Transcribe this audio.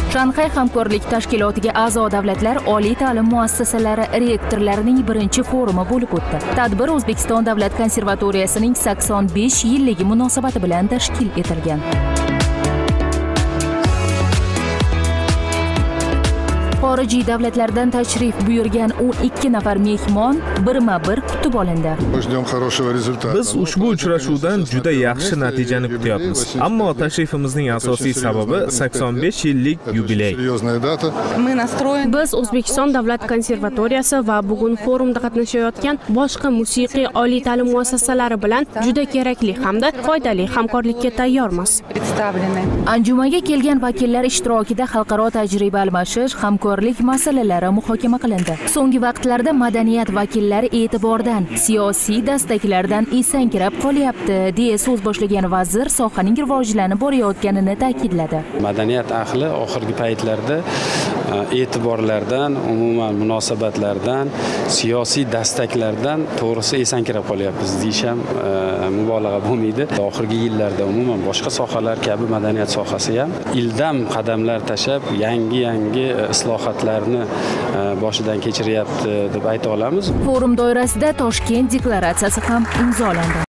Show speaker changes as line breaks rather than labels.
Shanxay hamkorlik tashkilotiga a'zo davlatlar oliy ta'lim muassasalari rektorlarining birinchi forumi bo'lib o'tdi. Tadbir O'zbekiston Davlat konservatoriyasining 85 yilligi munosabati bilan tashkil etilgan. Xorijiy davlatlardan tashrif buyurgan 12 nafar mehmon birma-bir kutib olindi.
Biz ushbu uchrashuvdan juda yaxshi natijani kutyapmiz. Ammo tashrifimizning asosiy sababi 85 yillik yubiley.
Biz O'zbekiston Davlat konservatoriyasi va bugun forumda qatnashayotgan boshqa musiqiy oliy ta'lim muassasalari bilan juda kerakli hamda foydali hamkorlikka tayyormiz.
Anjumaga kelgan vakillar ishtirokida xalqaro tajriba almashish, hamkorlik masalalari muhokama qilindi. So'nggi vaqtlarda madaniyat vakillari e'tibordan, siyosiy dastaklardan esankirab qolyapti, deya so'z boshlagan vazir sohaning rivojlanib borayotganini ta'kidladi.
Madaniyat ahli oxirgi paytlarda e'tiborlardan, umuman munosabatlardan, siyosiy dastaklardan to'g'risi esankirab qolyapmiz deyish ham mubolag'a bo'lmaydi. Oxirgi yillarda umuman boshqa sohalar kabi madaniyat sohasi ham ildam qadamlar tashab, yangi islohotlarni boshidan kechiryapti deb ayta olamiz.
Forum doirasida Toshkent deklaratsiyasi ham imzolandi.